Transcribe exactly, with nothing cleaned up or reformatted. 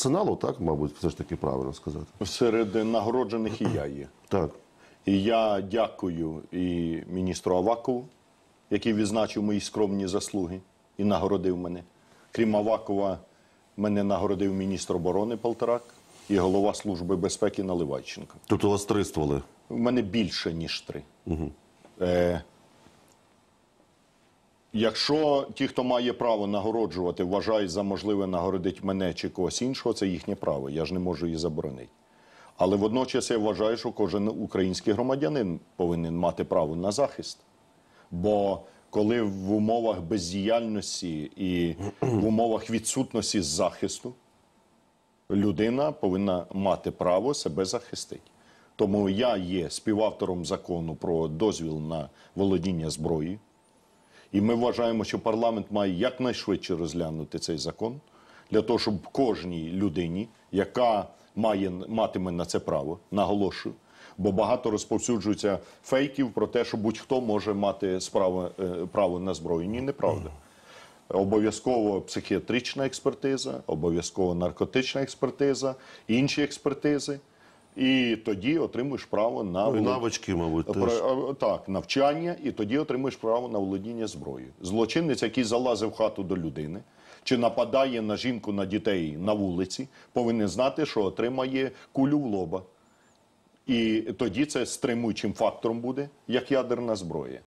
арсеналу, так, мабуть, все ж таки правильно сказати. Серед нагороджених і я є. Так. І я дякую і міністру Авакову, який відзначив мої скромні заслуги і нагородив мене. Крім Авакова, мене нагородив міністр оборони Полторак і голова Служби безпеки Наливайченко. Тут у вас три стволи. У мене більше, ніж три. Угу. Е, якщо ті, хто має право нагороджувати, вважають за можливе нагородити мене чи когось іншого, це їхнє право. Я ж не можу її заборонити. Але водночас я вважаю, що кожен український громадянин повинен мати право на захист. Бо коли в умовах бездіяльності і в умовах відсутності захисту людина повинна мати право себе захистити. Тому я є співавтором закону про дозвіл на володіння зброєю. І ми вважаємо, що парламент має якнайшвидше розглянути цей закон, для того, щоб кожній людині, яка має, матиме на це право, наголошую, бо багато розповсюджується фейків про те, що будь-хто може мати справа, право на зброю. Ні, неправда. Обов'язково психіатрична експертиза, обов'язково наркотична експертиза, інші експертизи. І тоді отримуєш право на Ну, і навички, мабуть, теж. Так, навчання, і тоді отримуєш право на володіння зброєю. Злочинець, який залазив в хату до людини, чи нападає на жінку, на дітей на вулиці, повинен знати, що отримає кулю в лоба. І тоді це стримуючим фактором буде, як ядерна зброя.